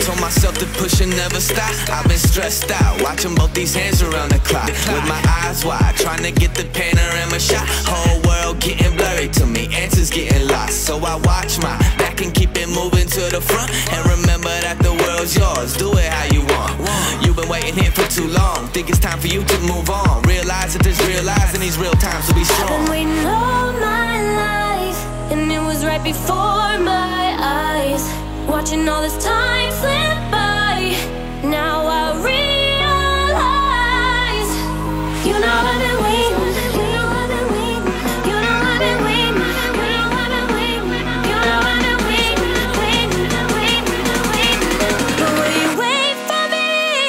told myself to push and never stop. I've been stressed out, watching both these hands around the clock. With my eyes wide, trying to get the panorama shot. Whole world getting blurry to me, answers getting lost. So I watch my back and keep it moving to the front. And remember that the world's yours, do it how you want. You've been waiting here for too long, think it's time for you to move on. Realize that there's real lies in these real times to be strong. I've been waiting all my life, and it was right before my eyes. Watching all this time slip by, now I realize. You know I've been waiting. You know I've been waiting. You know I've been waiting. You know I've been waiting. You know I've been waiting, waiting, waiting, waiting. But will you wait for me?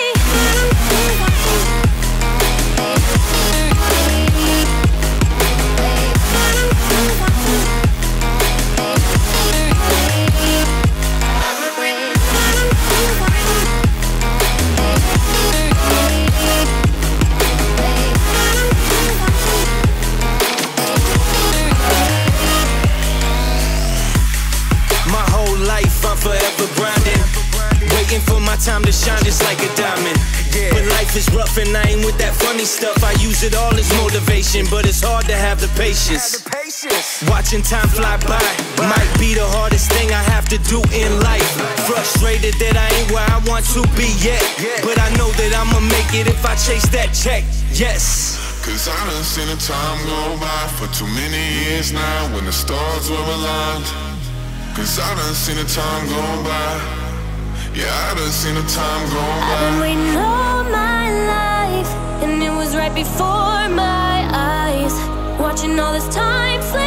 I'm forever grinding, waiting for my time to shine just like a diamond. But life is rough and I ain't with that funny stuff. I use it all as motivation, but it's hard to have the patience. Watching time fly by might be the hardest thing I have to do in life. Frustrated that I ain't where I want to be yet, but I know that I'ma make it if I chase that check, yes. Cause I done seen the time go by for too many years now when the stars were aligned. Cause I done seen the time go by. Yeah, I done seen the time go by. I've been waiting all my life, and it was right before my eyes. Watching all this time slip